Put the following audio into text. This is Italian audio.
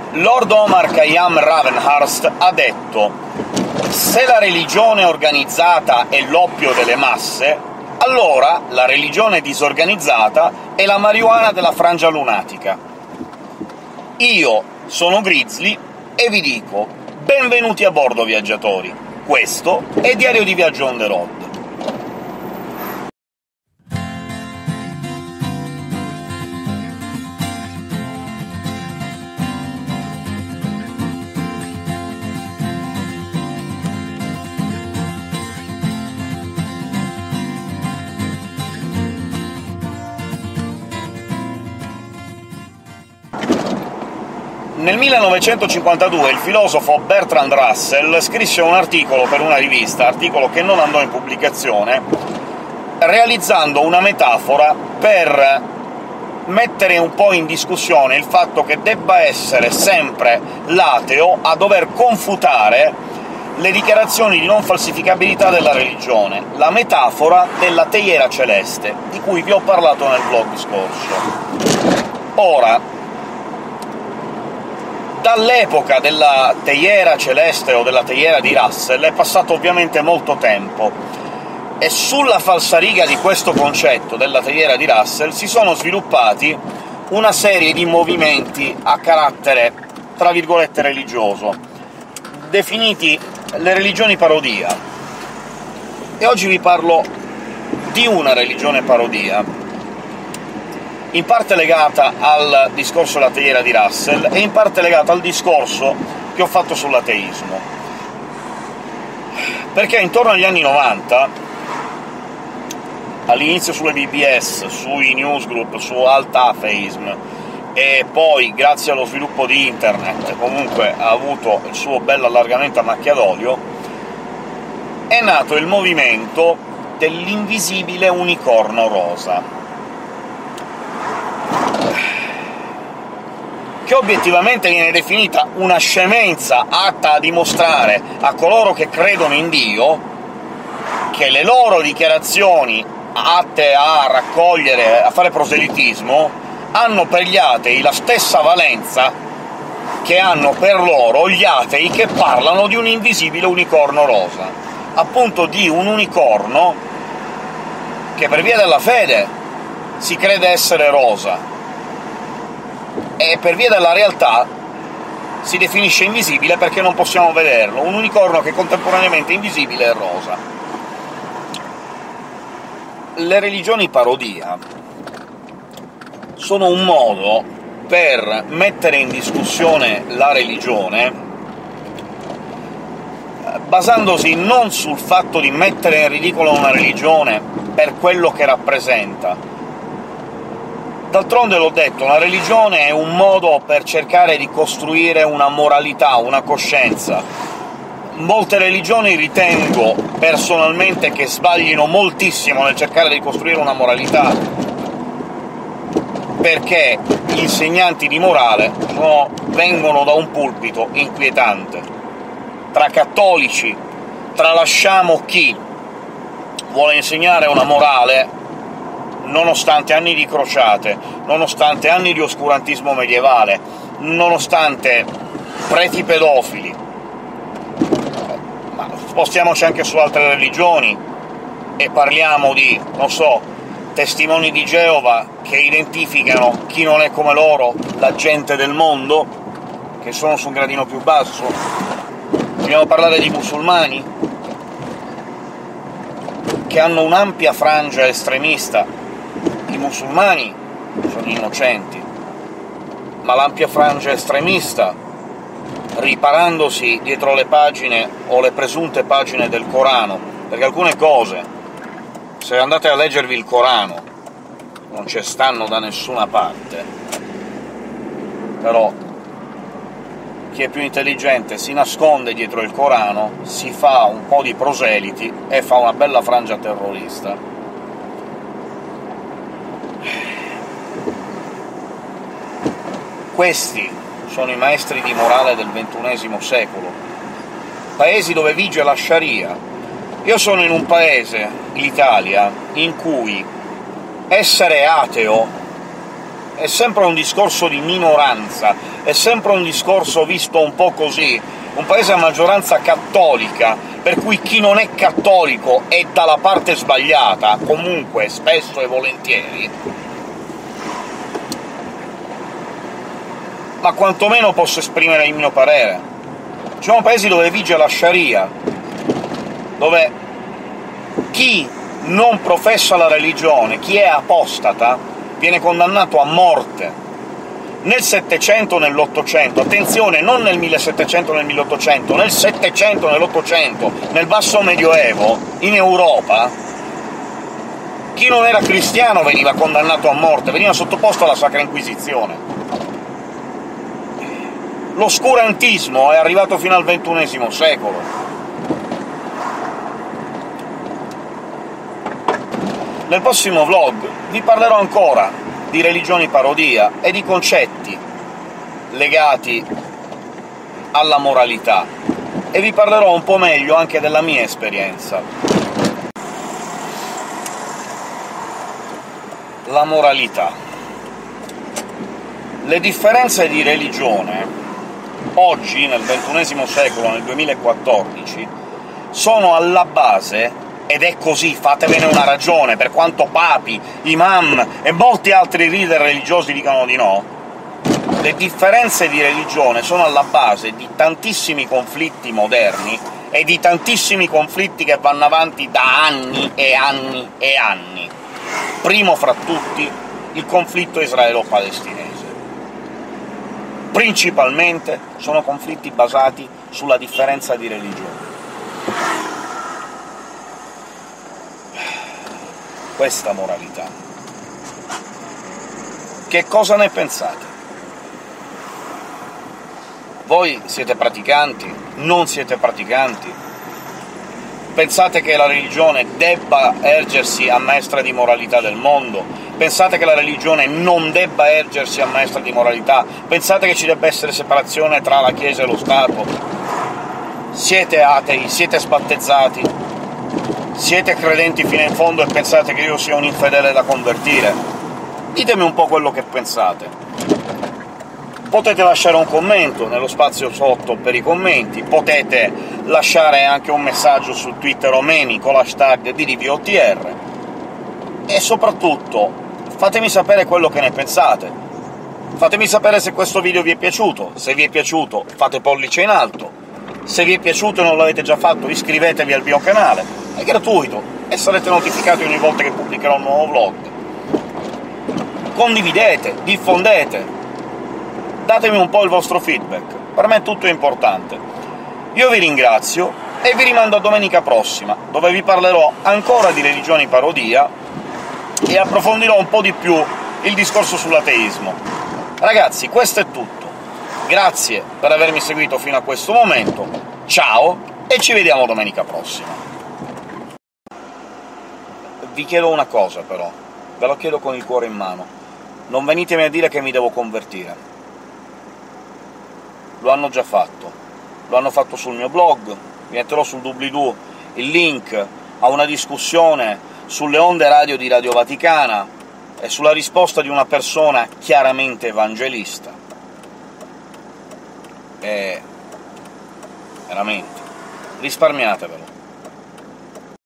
Lord Omar Khayyam Ravenhurst ha detto: «Se la religione organizzata è l'oppio delle masse, allora la religione disorganizzata è la marijuana della frangia lunatica». Io sono Grizzly e vi dico: benvenuti a bordo, viaggiatori! Questo è Diario di Viaggio on the road. Nel 1952 il filosofo Bertrand Russell scrisse un articolo per una rivista, articolo che non andò in pubblicazione, realizzando una metafora per mettere un po' in discussione il fatto che debba essere sempre l'ateo a dover confutare le dichiarazioni di non falsificabilità della religione, la metafora della teiera celeste, di cui vi ho parlato nel vlog scorso. Ora, dall'epoca della teiera celeste o della teiera di Russell è passato ovviamente molto tempo, e sulla falsariga di questo concetto della teiera di Russell si sono sviluppati una serie di movimenti a carattere, tra virgolette, religioso, definiti le religioni parodia. E oggi vi parlo di una religione parodia, in parte legata al discorso della teiera di Russell e in parte legata al discorso che ho fatto sull'ateismo. Perché intorno agli anni 90, all'inizio sulle BBS, sui newsgroup, su Alt-Atheism, e poi, grazie allo sviluppo di Internet, comunque ha avuto il suo bel allargamento a macchia d'olio, è nato il movimento dell'invisibile unicorno rosa, che obiettivamente viene definita una scemenza atta a dimostrare a coloro che credono in Dio che le loro dichiarazioni atte a raccogliere, a fare proselitismo, hanno per gli atei la stessa valenza che hanno per loro gli atei che parlano di un invisibile unicorno rosa, appunto di un unicorno che per via della fede si crede essere rosa, e per via della realtà si definisce invisibile perché non possiamo vederlo, un unicorno che contemporaneamente è invisibile e rosa. Le religioni parodia sono un modo per mettere in discussione la religione, basandosi non sul fatto di mettere in ridicolo una religione per quello che rappresenta. D'altronde, l'ho detto, una religione è un modo per cercare di costruire una moralità, una coscienza. Molte religioni ritengo, personalmente, che sbaglino moltissimo nel cercare di costruire una moralità, perché gli insegnanti di morale vengono da un pulpito inquietante. Tra cattolici tralasciamo chi vuole insegnare una morale nonostante anni di crociate, nonostante anni di oscurantismo medievale, nonostante preti pedofili. Ma spostiamoci anche su altre religioni e parliamo di, non so, testimoni di Geova che identificano chi non è come loro, la gente del mondo, che sono su un gradino più basso. Vogliamo parlare di musulmani, che hanno un'ampia frangia estremista. I musulmani sono innocenti, ma l'ampia frangia estremista, riparandosi dietro le pagine o le presunte pagine del Corano, perché alcune cose, se andate a leggervi il Corano, non ci stanno da nessuna parte, però chi è più intelligente si nasconde dietro il Corano, si fa un po' di proseliti e fa una bella frangia terrorista. Questi sono i maestri di morale del XXI secolo, paesi dove vige la Sharia. Io sono in un paese, l'Italia, in cui essere ateo è sempre un discorso di minoranza, è sempre un discorso visto un po' così, un paese a maggioranza cattolica, per cui chi non è cattolico è dalla parte sbagliata, comunque, spesso e volentieri, ma quantomeno posso esprimere il mio parere. Ci sono paesi dove vige la Sharia, dove chi non professa la religione, chi è apostata, viene condannato a morte. Nel Settecento o nell'Ottocento, attenzione, non nel 1700 o nel 1800, nel Settecento, nell'Ottocento, nel basso Medioevo, in Europa, chi non era cristiano veniva condannato a morte, veniva sottoposto alla Sacra Inquisizione. L'oscurantismo è arrivato fino al XXI secolo. Nel prossimo vlog vi parlerò ancora di religioni parodia e di concetti legati alla moralità, e vi parlerò un po' meglio anche della mia esperienza. La moralità. Le differenze di religione, oggi, nel XXI secolo, nel 2014, sono alla base, ed è così, fatevene una ragione, per quanto papi, imam e molti altri leader religiosi dicano di no, le differenze di religione sono alla base di tantissimi conflitti moderni e di tantissimi conflitti che vanno avanti da anni e anni e anni. Primo fra tutti il conflitto israelo-palestinese. Principalmente sono conflitti basati sulla differenza di religione. Questa moralità. Che cosa ne pensate? Voi siete praticanti? Non siete praticanti? Pensate che la religione debba ergersi a maestra di moralità del mondo? Pensate che la religione non debba ergersi a maestra di moralità? Pensate che ci debba essere separazione tra la Chiesa e lo Stato? Siete atei? Siete sbattezzati? Siete credenti fino in fondo e pensate che io sia un infedele da convertire? Ditemi un po' quello che pensate. Potete lasciare un commento nello spazio sotto per i commenti, potete lasciare anche un messaggio su Twitter o memi con l'hashtag DDVOTR, e soprattutto fatemi sapere quello che ne pensate. Fatemi sapere se questo video vi è piaciuto. Se vi è piaciuto fate pollice in alto, se vi è piaciuto e non l'avete già fatto iscrivetevi al mio canale, è gratuito, e sarete notificati ogni volta che pubblicherò un nuovo vlog. Condividete, diffondete, datemi un po' il vostro feedback, per me tutto è importante. Io vi ringrazio, e vi rimando a domenica prossima, dove vi parlerò ancora di religioni parodia, e approfondirò un po' di più il discorso sull'ateismo. Ragazzi, questo è tutto. Grazie per avermi seguito fino a questo momento, ciao, e ci vediamo domenica prossima. Vi chiedo una cosa, però, ve lo chiedo con il cuore in mano: non venitemi a dire che mi devo convertire. Lo hanno già fatto. Lo hanno fatto sul mio blog, vi metterò sul doobly-doo il link a una discussione sulle onde radio di Radio Vaticana e sulla risposta di una persona chiaramente evangelista. E veramente, risparmiatevelo.